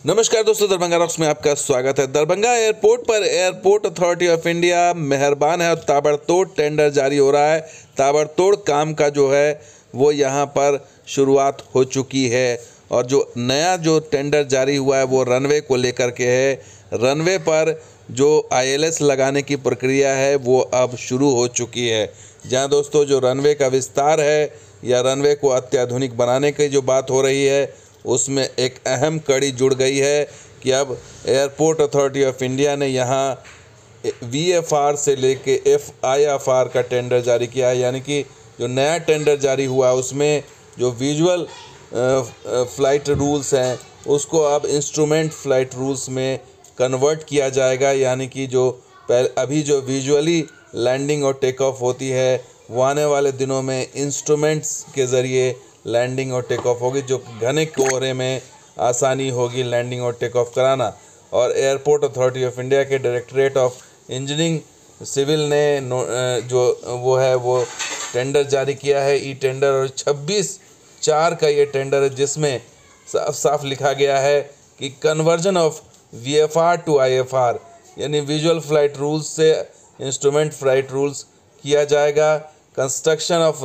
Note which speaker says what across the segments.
Speaker 1: नमस्कार दोस्तों, दरभंगा रॉक्स में आपका स्वागत है। दरभंगा एयरपोर्ट पर एयरपोर्ट अथॉरिटी ऑफ इंडिया मेहरबान है और ताबड़तोड़ टेंडर जारी हो रहा है। ताबड़तोड़ काम का जो है वो यहाँ पर शुरुआत हो चुकी है और जो नया जो टेंडर जारी हुआ है वो रनवे को लेकर के है। रनवे पर जो ILS लगाने की प्रक्रिया है वो अब शुरू हो चुकी है। जहाँ दोस्तों जो रनवे का विस्तार है या रनवे को अत्याधुनिक बनाने की जो बात हो रही है उसमें एक अहम कड़ी जुड़ गई है कि अब एयरपोर्ट अथॉरिटी ऑफ इंडिया ने यहाँ VFR से लेके FIFR का टेंडर जारी किया है। यानी कि जो नया टेंडर जारी हुआ उसमें जो विजुअल फ़्लाइट रूल्स हैं उसको अब इंस्ट्रूमेंट फ़्लाइट रूल्स में कन्वर्ट किया जाएगा। यानी कि जो अभी जो विजुअली लैंडिंग और टेक ऑफ होती है वो आने वाले दिनों में इंस्ट्रूमेंट्स के ज़रिए लैंडिंग और टेक ऑफ होगी, जो घने कोहरे में आसानी होगी लैंडिंग और टेक ऑफ कराना। और एयरपोर्ट अथॉरिटी ऑफ इंडिया के डायरेक्टरेट ऑफ इंजीनियरिंग सिविल ने वो टेंडर जारी किया है, ई टेंडर। और 26/4 का ये टेंडर है जिसमें साफ साफ लिखा गया है कि conversion of VFR to IFR यानी विजुअल फ्लाइट रूल्स से इंस्ट्रूमेंट फ्लाइट रूल्स किया जाएगा। कंस्ट्रक्शन ऑफ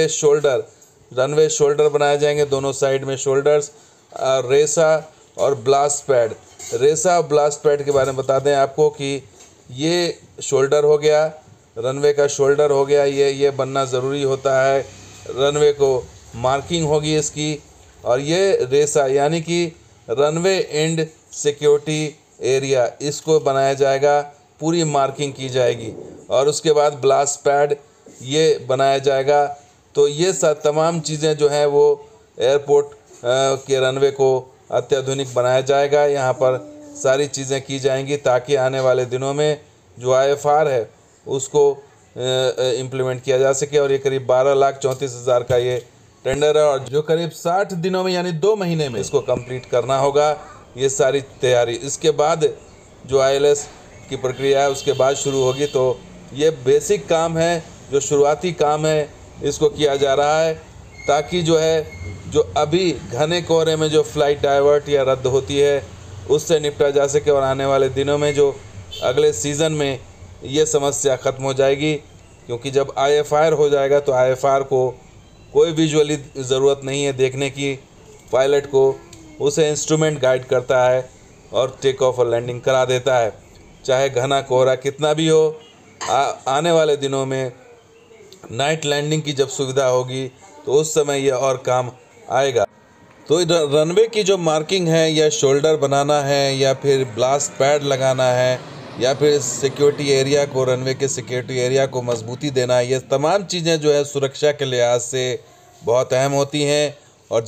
Speaker 1: रनवे शोल्डर बनाए जाएंगे, दोनों साइड में शोल्डर्स। रेसा और ब्लास्ट पैड, रेसा और ब्लास्ट पैड के बारे में बता दें आपको कि ये शोल्डर हो गया, रनवे का शोल्डर हो गया, ये बनना ज़रूरी होता है। रनवे को मार्किंग होगी इसकी। और ये रेसा यानी कि रनवे एंड सिक्योरिटी एरिया, इसको बनाया जाएगा, पूरी मार्किंग की जाएगी। और उसके बाद ब्लास्ट पैड ये बनाया जाएगा। तो ये तमाम चीज़ें जो हैं वो एयरपोर्ट के रनवे को अत्याधुनिक बनाया जाएगा। यहाँ पर सारी चीज़ें की जाएंगी ताकि आने वाले दिनों में जो IFR है उसको इम्प्लीमेंट किया जा सके। और ये करीब 12,34,000 का ये टेंडर है और जो करीब 60 दिनों में यानी 2 महीने में इसको कंप्लीट करना होगा ये सारी तैयारी। इसके बाद जो ILS की प्रक्रिया है उसके बाद शुरू होगी। तो ये बेसिक काम है, जो शुरुआती काम है इसको किया जा रहा है ताकि जो अभी घने कोहरे में जो फ़्लाइट डाइवर्ट या रद्द होती है उससे निपटा जा सके। और आने वाले दिनों में जो अगले सीज़न में ये समस्या ख़त्म हो जाएगी, क्योंकि जब IFR हो जाएगा तो IFR को कोई विजुअली ज़रूरत नहीं है देखने की। पायलट को उसे इंस्ट्रूमेंट गाइड करता है और टेक ऑफ और लैंडिंग करा देता है, चाहे घना कोहरा कितना भी हो। आने वाले दिनों में नाइट लैंडिंग की जब सुविधा होगी तो उस समय यह और काम आएगा। तो रनवे की जो मार्किंग है या शोल्डर बनाना है या फिर ब्लास्ट पैड लगाना है या फिर सिक्योरिटी एरिया को, रनवे के सिक्योरिटी एरिया को मजबूती देना है, ये तमाम चीज़ें जो है सुरक्षा के लिहाज से बहुत अहम होती हैं। और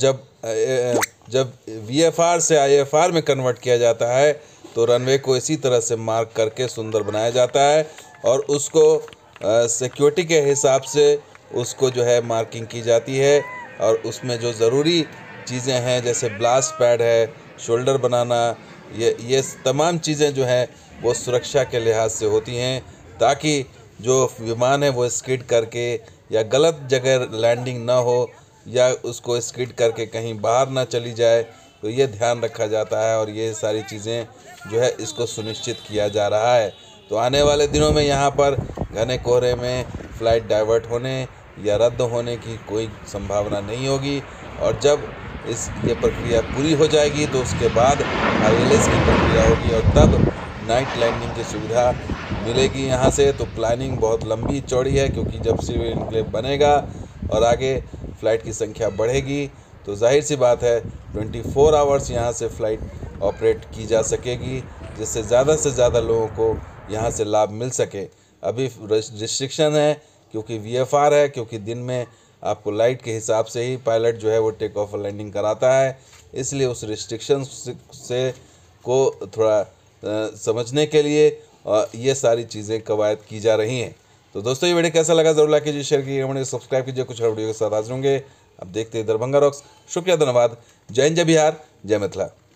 Speaker 1: जब VFR से IFR में कन्वर्ट किया जाता है तो रनवे को इसी तरह से मार्क करके सुंदर बनाया जाता है और उसको सिक्योरिटी के हिसाब से उसको जो है मार्किंग की जाती है। और उसमें जो ज़रूरी चीज़ें हैं जैसे ब्लास्ट पैड है, शोल्डर बनाना, ये तमाम चीज़ें जो हैं वो सुरक्षा के लिहाज से होती हैं ताकि जो विमान है वो स्किड करके या गलत जगह लैंडिंग ना हो या उसको स्किड करके कहीं बाहर ना चली जाए। तो ये ध्यान रखा जाता है और ये सारी चीज़ें जो है इसको सुनिश्चित किया जा रहा है। तो आने वाले दिनों में यहाँ पर घने कोहरे में फ़्लाइट डाइवर्ट होने या रद्द होने की कोई संभावना नहीं होगी। और जब ये प्रक्रिया पूरी हो जाएगी तो उसके बाद ILS की प्रक्रिया होगी और तब नाइट लैंडिंग की सुविधा मिलेगी यहाँ से। तो प्लानिंग बहुत लंबी चौड़ी है, क्योंकि जब सिविल एनक्लेव बनेगा और आगे फ़्लाइट की संख्या बढ़ेगी तो जाहिर सी बात है 24 आवर्स यहाँ से फ़्लाइट ऑपरेट की जा सकेगी, जिससे ज़्यादा से ज़्यादा लोगों को यहाँ से लाभ मिल सके। अभी रिस्ट्रिक्शन है क्योंकि VFR है, क्योंकि दिन में आपको लाइट के हिसाब से ही पायलट जो है वो टेक ऑफ और लैंडिंग कराता है, इसलिए उस रिस्ट्रिक्शन से को थोड़ा समझने के लिए ये सारी चीज़ें कवायद की जा रही हैं। तो दोस्तों ये वीडियो कैसा लगा ज़रूर लाइक कीजिए, शेयर कीजिए, सब्सक्राइब कीजिए। कुछ और वीडियो के साथ हाजिर होंगे। अब देखते हैं दरभंगा रॉक्स। शुक्रिया, धन्यवाद। जय हिंद, जय बिहार, जय मिथिला।